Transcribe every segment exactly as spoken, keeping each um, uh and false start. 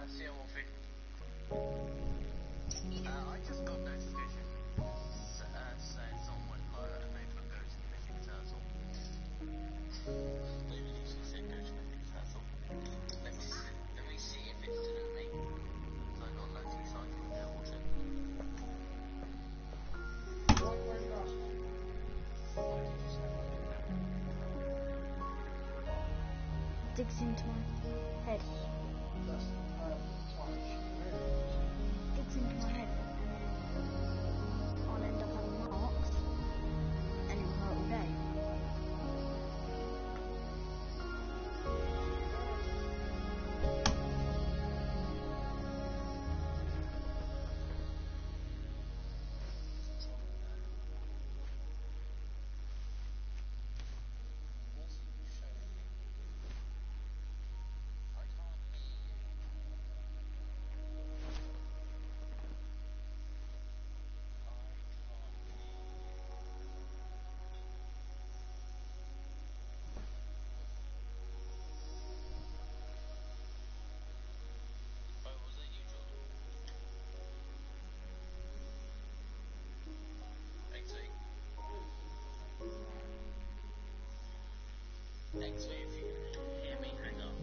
Digs into my head. Digs into my head, and then I'll end up having marks, and it'll hurt all day. Next week, if you can hear me, hang up.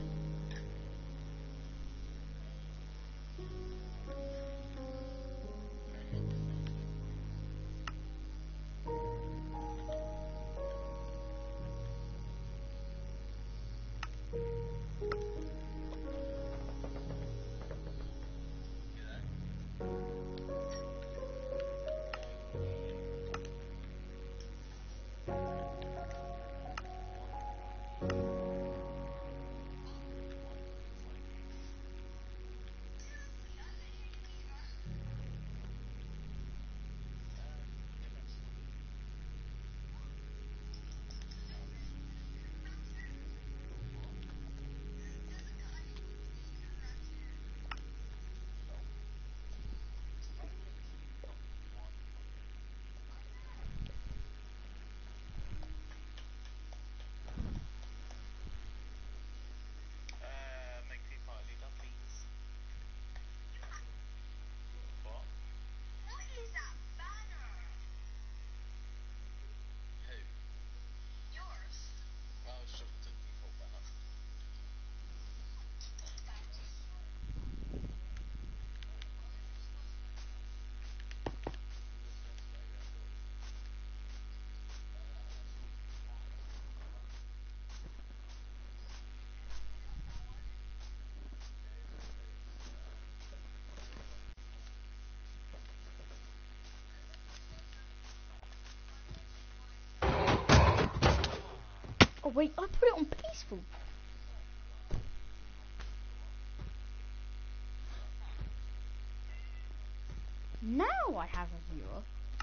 Oh wait, I put it on peaceful. Now I have a viewer.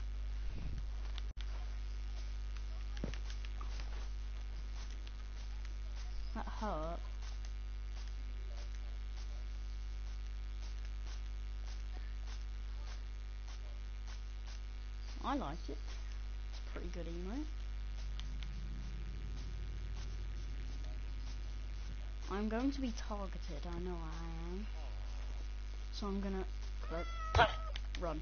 That hurt. I like it. It's a pretty good emote. I'm going to be targeted, I know I am. So I'm gonna run. run.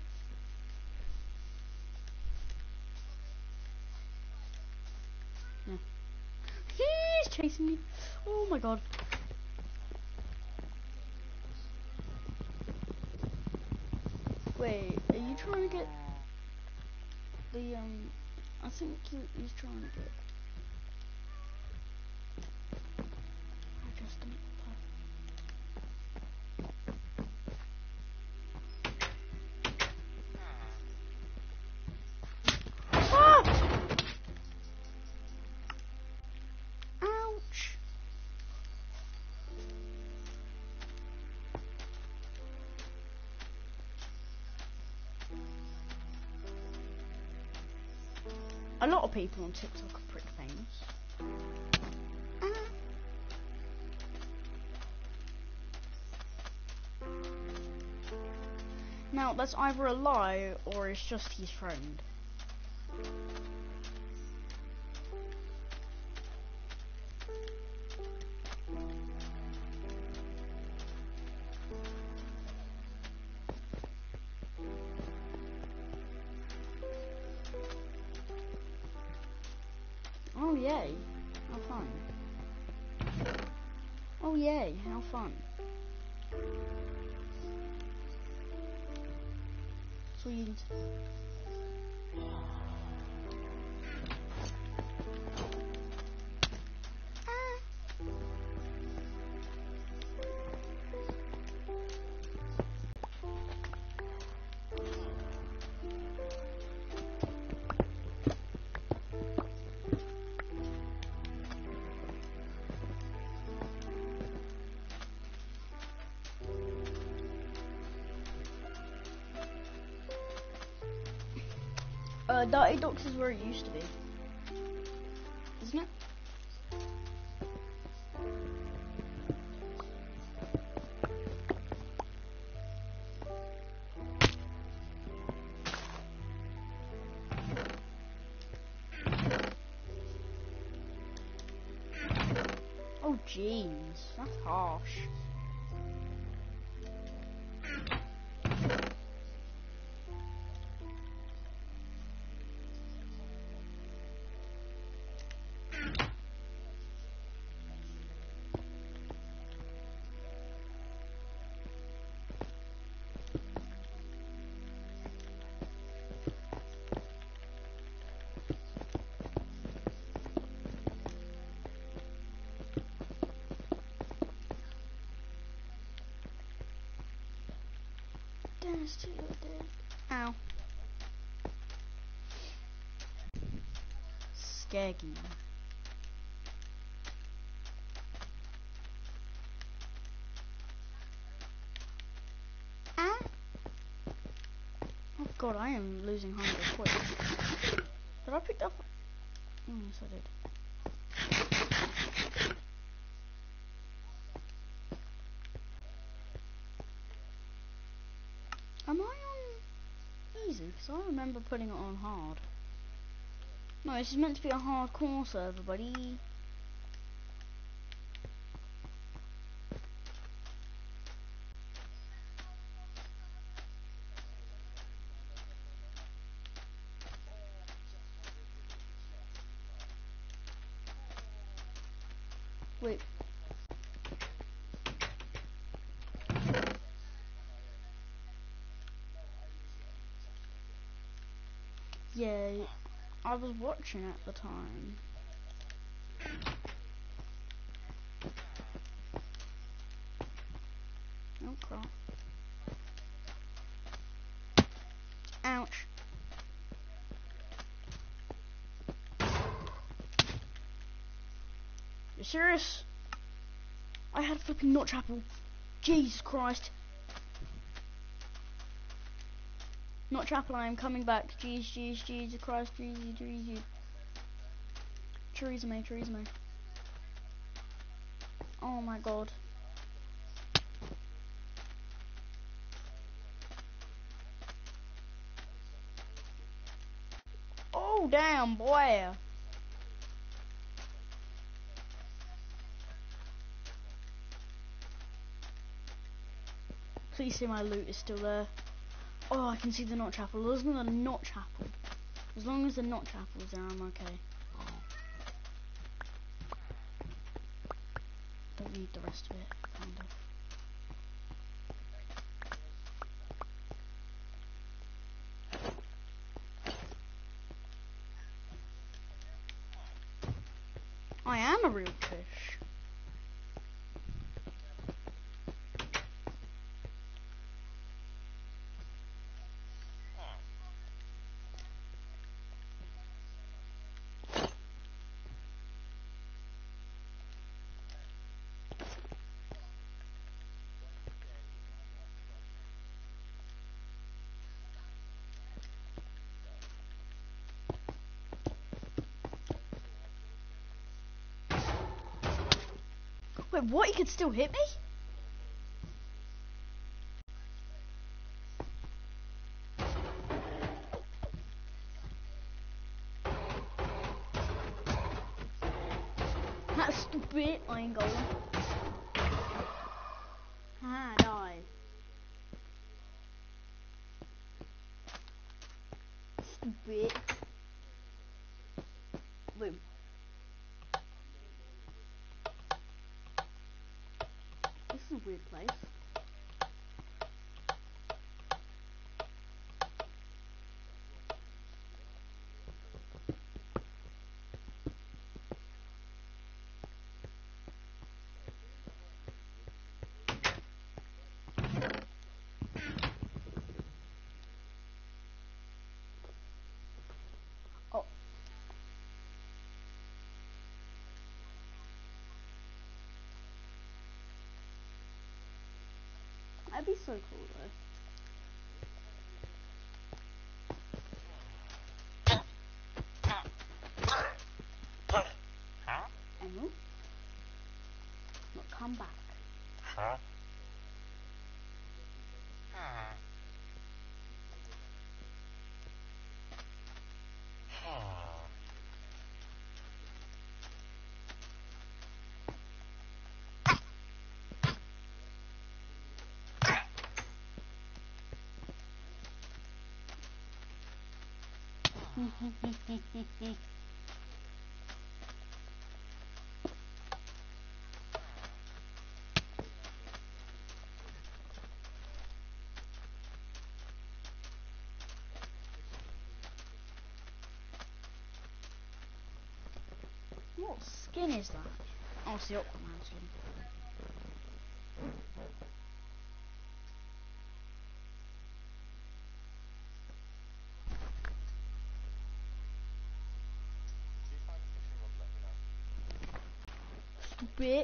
Yeah. He's chasing me. Oh my god. Wait, are you trying to get the um I think he, he's trying to get I just don't Ouch! A lot of people on TikTok are pretty famous. Ah. Now, that's either a lie or it's just his friend. yay, how fun. Oh yay, how fun. Sweet. Uh, Dirty Docks is where it used to be, isn't it? Oh jeez, that's harsh. Dance to your death. Ow. Skaggy. Ah. Oh god, I am losing hunger quick. Did I pick up? Oh, yes, I did. Am I on easy? Because I remember putting it on hard. No, this is meant to be a hardcore server, buddy. Wait. Yeah, I was watching at the time. Oh crap. Ouch. You serious? I had flipping notch apple. Jesus Christ. Notch apple, I am coming back. Jeez, jeez, Jesus Christ, jeez, jeez. Theresa May, Theresa May. Oh my god. Oh damn, boy. Please say my loot is still there. Oh, I can see the notch apple. As long as the notch apple. As long as the notch apple's there, I'm okay. Don't need the rest of it, kind of. I am a real fish. Wait, what? He could still hit me? That's stupid. I ain't going. Ah, die. Stupid. Wait. That'd be so cool though. Emil? Not come back. What skin is that? Oh, it's the Aquaman skin. Bit.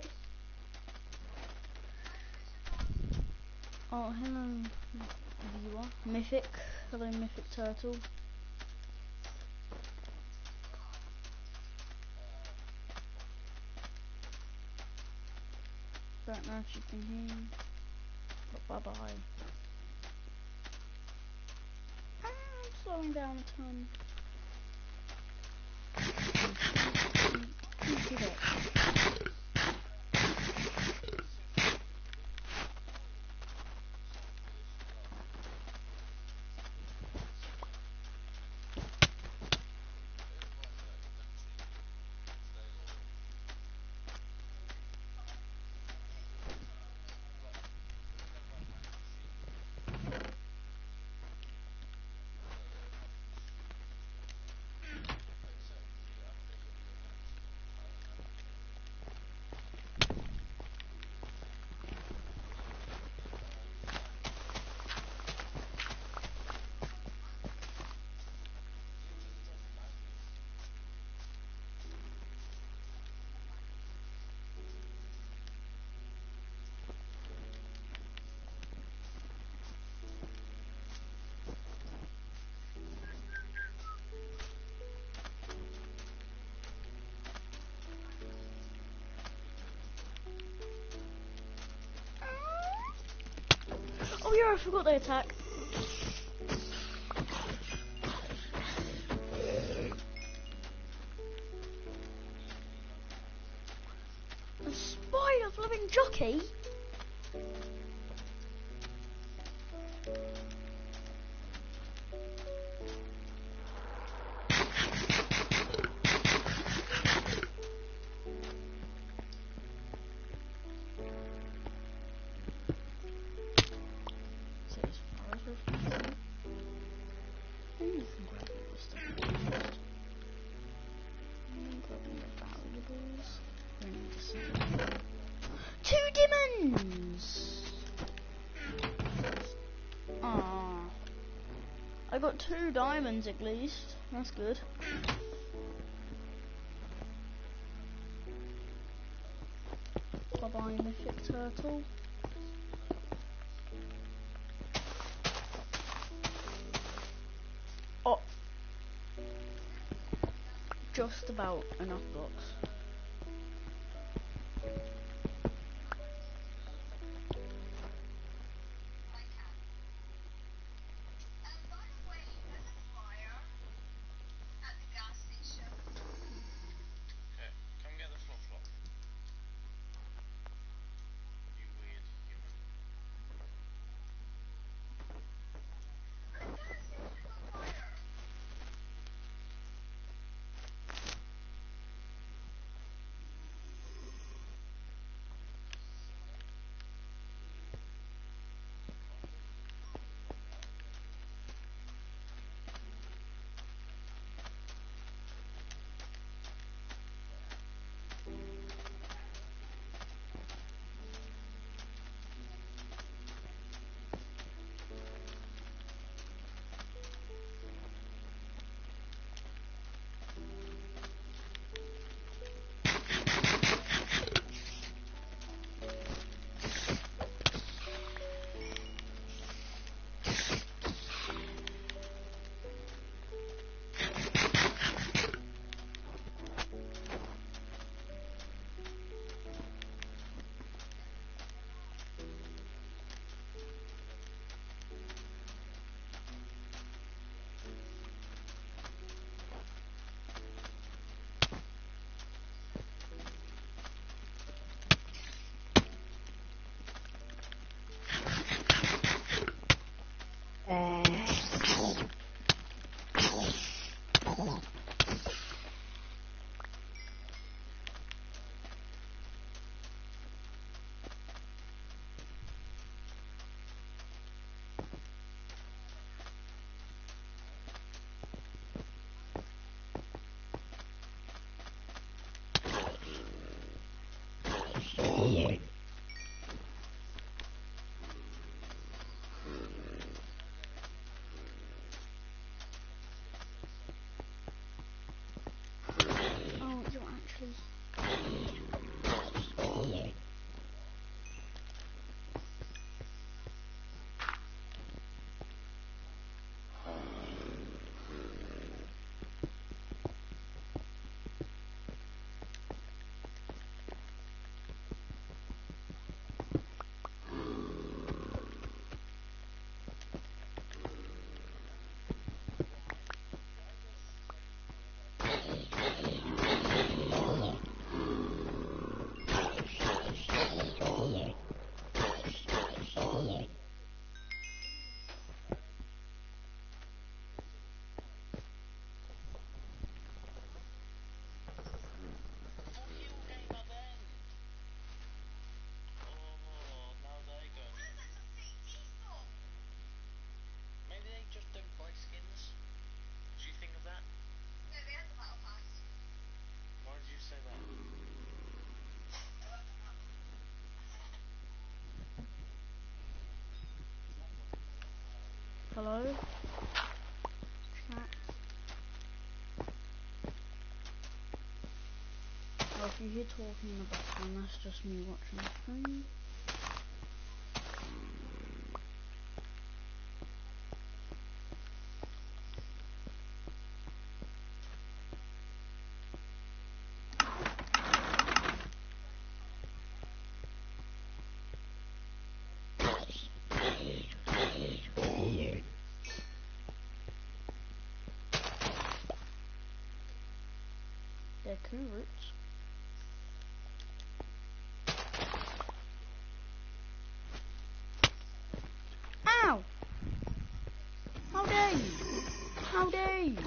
Oh, hello, viewer. Mythic. Hello, Mythic Turtle. Don't know if you can hear me. But bye bye. Ah, I'm slowing down a ton. Get it. Oh yeah, I forgot they attack. A spider flipping jockey? Two demons! Aww. I got two diamonds at least. That's good. Bye bye, Mythic Turtle. Oh. Just about enough blocks. Hello? Chat? Oh, if you hear talking in the background, that's just me watching the screen. They're courage. Ow! How dare you? How dare you?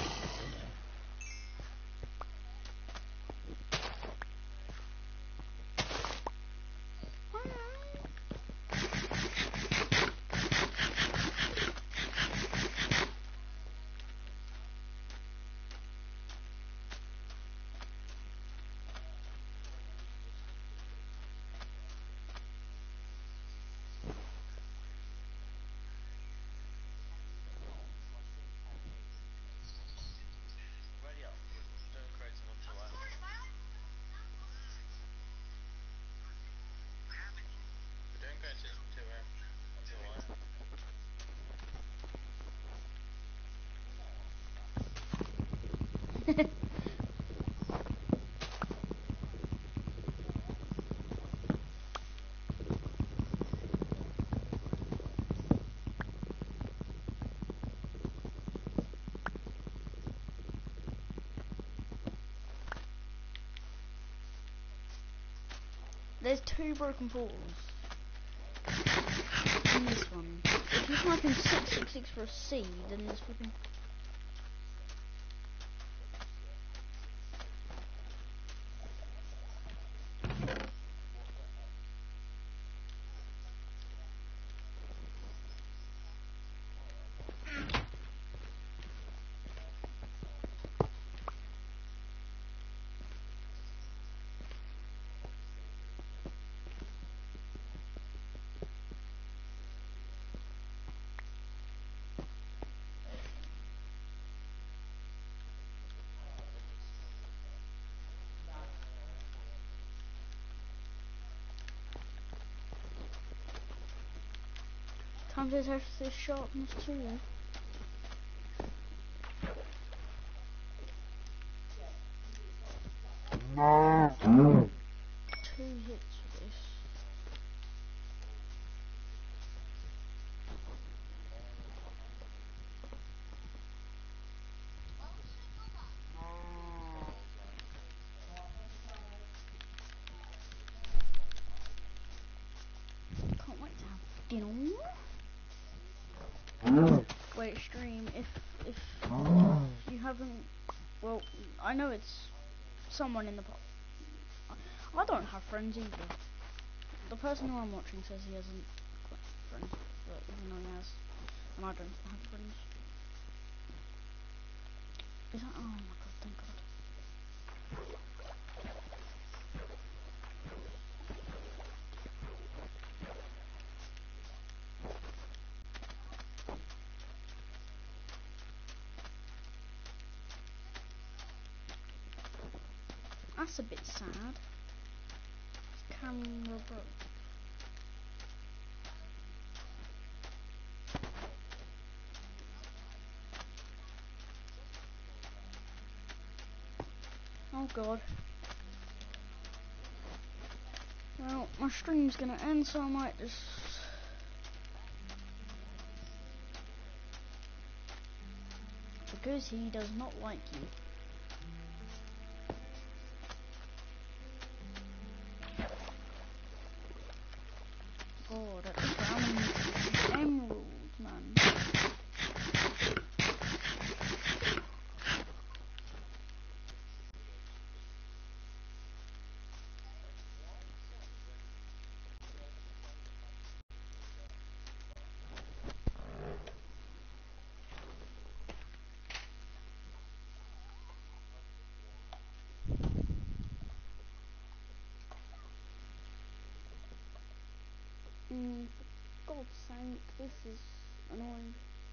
Ready up. Don't create an until I. But don't go to to um until I. There's two broken portals in this one. If you type in six six six for a C, then there's fucking... Time to test this sharpness too. Two hits for this. Can't wait to have dinner. Wait, stream, if if you haven't, well, I know it's someone in the pop. I don't have friends either. The person who I'm watching says he hasn't got friends, but even though he has, and I don't have friends. Is that? Oh my god! Thank God. That's a bit sad. Camera broke. Oh god. Well, my stream's gonna end, so I might just... Because he does not like you. God, at least how many emeralds, man. Mm, for God's sake, this is annoying.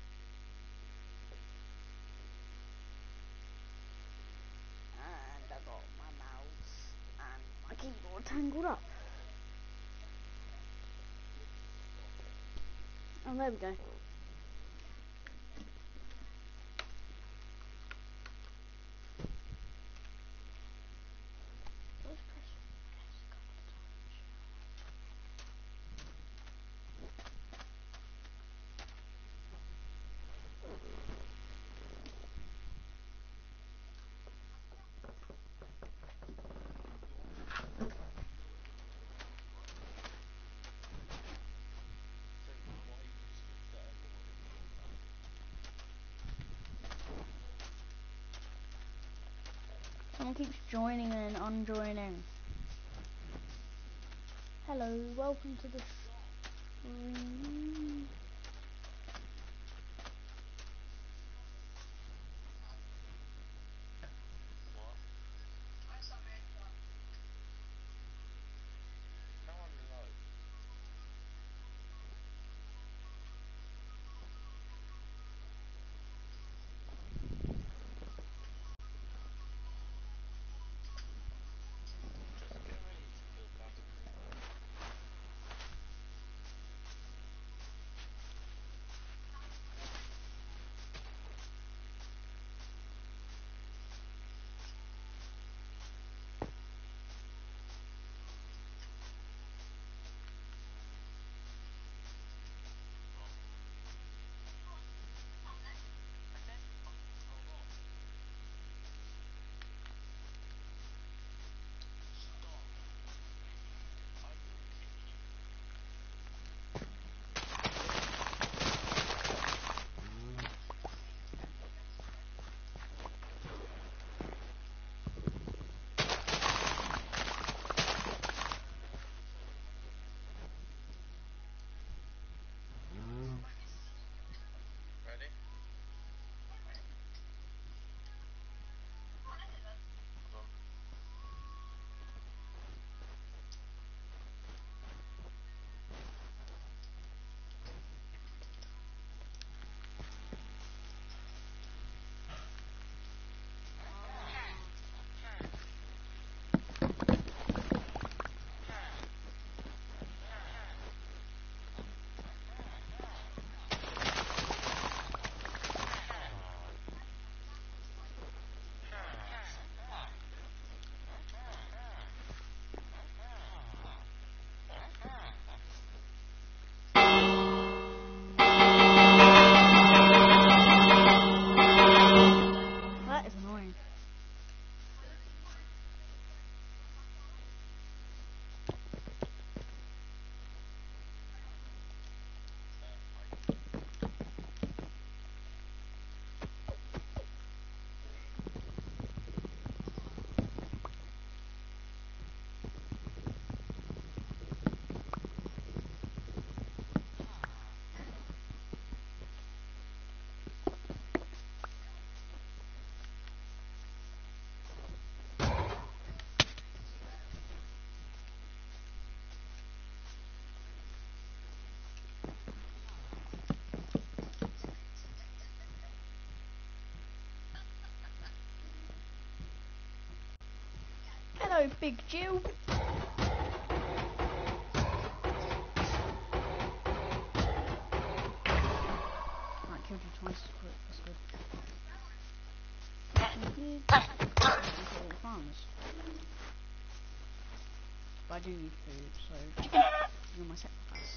got tangled up. Oh, there we go. Let's press yes a couple of times. Someone keeps joining and unjoining. Hello, welcome to the stream. What? No one knows. Just get ready to build back. Ready? Go. That is annoying. Hello, Big Jill. Right, killed you twice. Quick, that's good. Farms. But I do need food, so chicken. You're my sacrifice.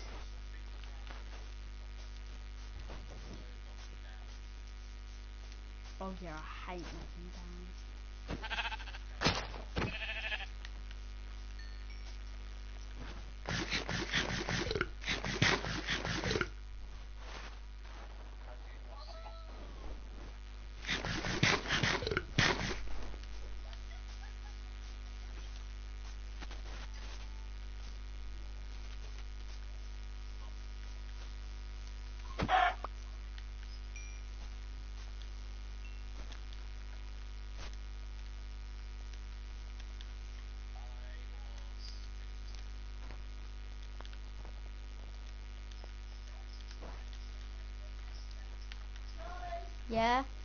Oh yeah, I hate knocking down. Have you not seen? Yeah.